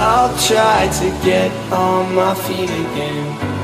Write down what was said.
I'll try to get on my feet again.